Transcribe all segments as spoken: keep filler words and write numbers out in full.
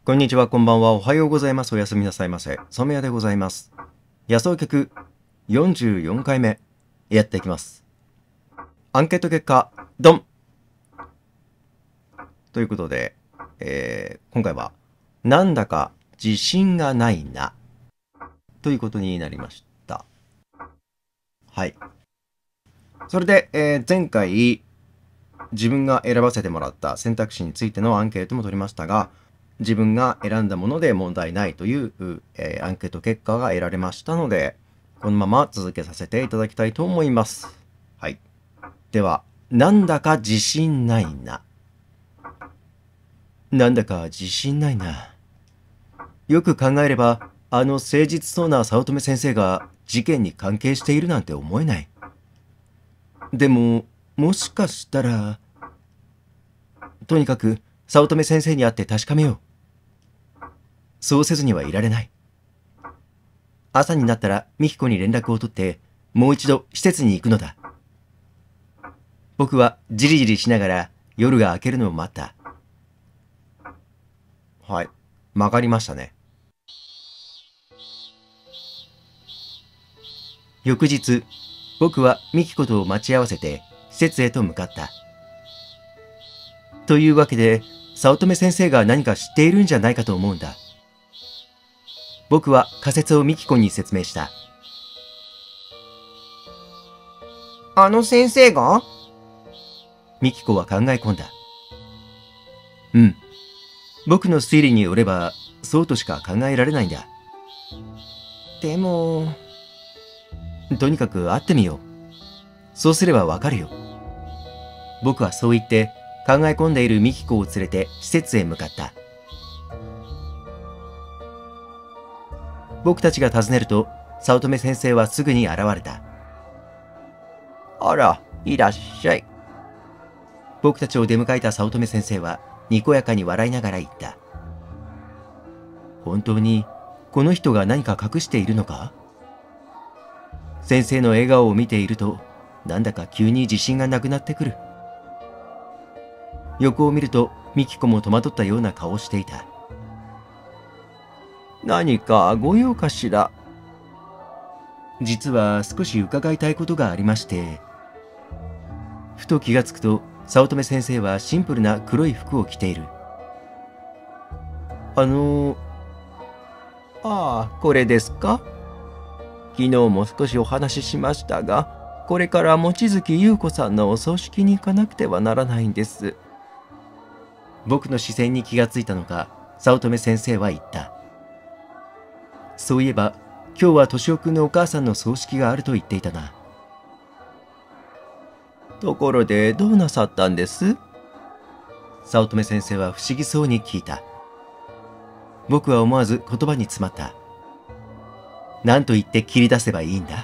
こんにちは、こんばんは、おはようございます。おやすみなさいませ。染谷でございます。野草局よんじゅうよんかいめやっていきます。アンケート結果、ドンということで、えー、今回は、なんだか自信がないな、ということになりました。はい。それで、えー、前回、自分が選ばせてもらった選択肢についてのアンケートも取りましたが、自分が選んだもので問題ないという、えー、アンケート結果が得られましたので、このまま続けさせていただきたいと思います。はい。では、なんだか自信ないな。なんだか自信ないな。よく考えれば、あの誠実そうな早乙女先生が事件に関係しているなんて思えない。でも、もしかしたら、とにかく早乙女先生に会って確かめよう。そうせずにはいられない。朝になったら美紀子に連絡を取って、もう一度施設に行くのだ。僕はじりじりしながら夜が明けるのを待った。はい、曲がりましたね。翌日、僕は美紀子と待ち合わせて施設へと向かった。というわけで、早乙女先生が何か知っているんじゃないかと思うんだ。僕は仮説を美紀子に説明した。 あの先生が？ 美紀子は考え込んだ。うん。僕の推理によれば、そうとしか考えられないんだ。 でも、 とにかく会ってみよう。そうすればわかるよ。僕はそう言って考え込んでいる美紀子を連れて施設へ向かった。僕たちが訪ねると、早乙女先生はすぐに現れた。 あら、いらっしゃい。 僕たちを出迎えた早乙女先生は、にこやかに笑いながら言った。本当に、この人が何か隠しているのか？先生の笑顔を見ていると、なんだか急に自信がなくなってくる。横を見ると、美紀子も戸惑ったような顔をしていた。 何かご用かしら？ 実は少し伺いたいことがありまして。ふと気がつくと、早乙女先生はシンプルな黒い服を着ている。あの、 ああ、これですか？昨日も少しお話ししましたが、これから望月優子さんのお葬式に行かなくてはならないんです。 僕の視線に気がついたのか、早乙女先生は言った。そういえば、今日は敏夫くんのお母さんの葬式があると言っていたな。 ところでどうなさったんです？ 早乙女先生は不思議そうに聞いた。僕は思わず言葉に詰まった。何と言って切り出せばいいんだ？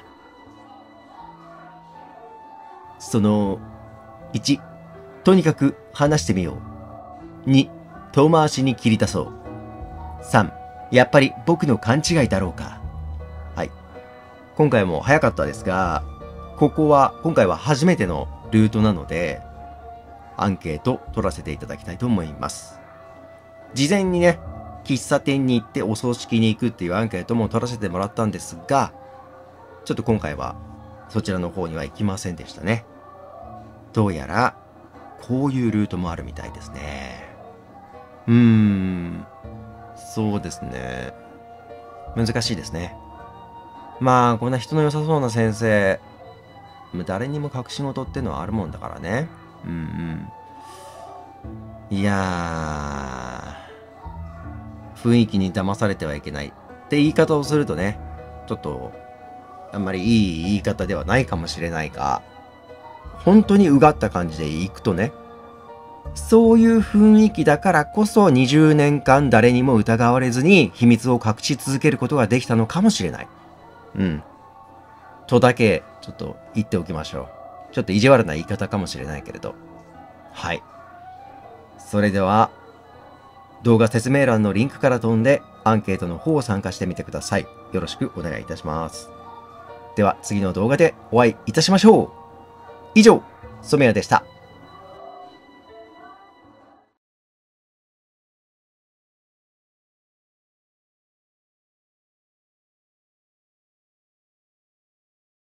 その、いち、とにかく話してみよう。に、遠回しに切り出そう。さん、やっぱり僕の勘違いだろうか。はい。今回も早かったですが、ここは、今回は初めてのルートなので、アンケート取らせていただきたいと思います。事前にね、喫茶店に行ってお葬式に行くっていうアンケートも取らせてもらったんですが、ちょっと今回はそちらの方には行きませんでしたね。どうやら、こういうルートもあるみたいですね。うーん、そうですね。難しいですね。まあ、こんな人の良さそうな先生、誰にも隠し事ってのはあるもんだからね。うんうん。いやー、雰囲気に騙されてはいけないって言い方をするとね、ちょっと、あんまりいい言い方ではないかもしれないが、本当にうがった感じでいくとね、そういう雰囲気だからこそにじゅうねんかん誰にも疑われずに秘密を隠し続けることができたのかもしれない。うん。とだけ、ちょっと言っておきましょう。ちょっと意地悪な言い方かもしれないけれど。はい。それでは、動画説明欄のリンクから飛んで、アンケートの方を参加してみてください。よろしくお願いいたします。では、次の動画でお会いいたしましょう。以上、染谷でした。